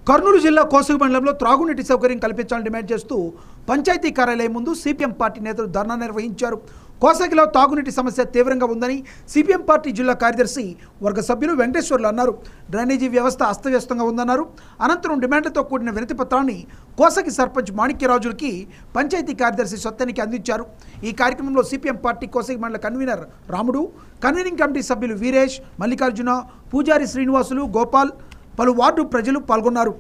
కర్నూలు జిల్లా కోసగి మండలంలో త్రాగునీటి సౌకర్యం కల్పించాలని డిమాండ్ చేస్తూ పంచాయతీ కార్యాలయం ముందు సిపిఎం పార్టీ నేతలు ధర్నా నిర్వహించారు. కోసగిలో తాగునీటి సమస్య తీవ్రంగా ఉందని సిపిఎం పార్టీ జిల్లా కార్యదర్శి వర్గ సభ్యులు వెంకటేశ్వర్లు అన్నారు. డ్రైనేజీ వ్యవస్థ అస్తవ్యస్తంగా ఉందన్నారు. అనంతరం డిమాండ్లతో కూడిన వినతి పత్రాన్ని కోసగి సర్పంచ్ మాణిక్యరాజులకి పంచాయతీ కార్యదర్శి సొత్తనికి అందించారు. ఈ కార్యక్రమంలో సిపిఎం పార్టీ కోసగి మండల కన్వీనర్ రాముడు, కన్వీనింగ్ కమిటీ సభ్యులు వీరేష్, మల్లికార్జున, పూజారి శ్రీనివాసులు, గోపాల్, పలు వార్డు ప్రజలు పాల్గొన్నారు.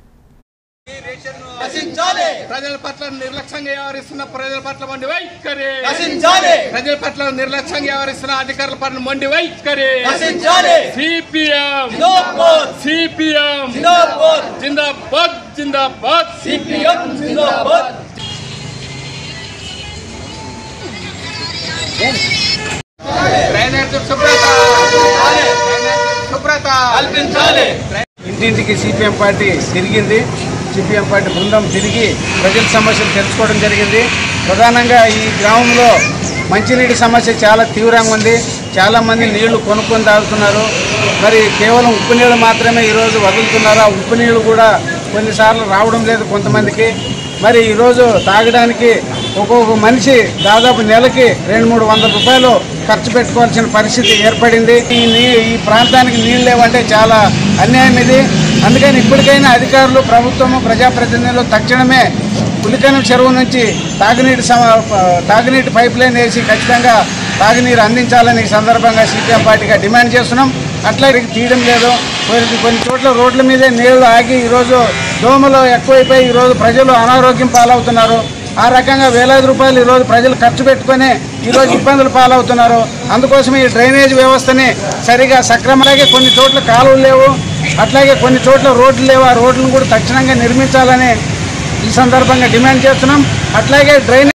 ప్రజల పట్ల నిర్లక్ష్యంగా వ్యవహరిస్తున్న ప్రజల పట్ల మొండి వైఖరి, ప్రజల పట్ల నిర్లక్ష్యంగా వ్యవహరిస్తున్న అధికారుల పట్ల మొండి వైఖరి. సిపిఎం సిపిఎం జిందాబాద్ జిందాబాద్ సిపిఎం జిందాబాద్. డ్రైనేజ్ శుభ్రత కల్పించాలి. ఇంటింటికి సిపిఎం పార్టీ తిరిగింది. సిపిఎం పార్టీ బృందం తిరిగి ప్రజల సమస్యలు తెలుసుకోవడం జరిగింది. ప్రధానంగా ఈ గ్రామంలో మంచినీటి సమస్య చాలా తీవ్రంగా ఉంది. చాలామంది నీళ్లు కొనుక్కొని తాగుతున్నారు. మరి కేవలం ఉప్పు నీళ్ళు మాత్రమే ఈరోజు వదులుతున్నారు. ఆ ఉప్పు నీళ్ళు కూడా కొన్నిసార్లు రావడం లేదు కొంతమందికి. మరి ఈరోజు తాగడానికి ఒక్కొక్క మనిషి దాదాపు నెలకి 200-300 రూపాయలు ఖర్చు పెట్టుకోవాల్సిన పరిస్థితి ఏర్పడింది. ఈ ప్రాంతానికి నీళ్ళు లేవంటే చాలా అన్యాయం ఇది. అందుకని ఇప్పటికైనా అధికారులు, ప్రభుత్వము, ప్రజాప్రతినిధులు తక్షణమే పులికనం చెరువు నుంచి తాగునీటి పైప్ లైన్ వేసి ఖచ్చితంగా తాగునీరు అందించాలని ఈ సందర్భంగా సిపిఎం పార్టీగా డిమాండ్ చేస్తున్నాం. అట్లా తీయడం లేదు. కొన్ని చోట్ల రోడ్ల మీదే నీళ్లు ఆగి ఈరోజు దోమలు ఎక్కువైపోయి ఈరోజు ప్రజలు అనారోగ్యం పాలవుతున్నారు. ఆ రకంగా వేలాది రూపాయలు ఈరోజు ప్రజలు ఖర్చు పెట్టుకొని ఈరోజు ఇబ్బందులు పాలవుతున్నారు. అందుకోసం ఈ డ్రైనేజ్ వ్యవస్థని సరిగా సక్రమంగా కొన్ని చోట్ల కాలువలు లేవు, అట్లాగే కొన్ని చోట్ల రోడ్లు లేవు. ఆ రోడ్లను కూడా తక్షణంగా నిర్మించాలని ఈ సందర్భంగా డిమాండ్ చేస్తున్నాం. అట్లాగే డ్రైనేజ్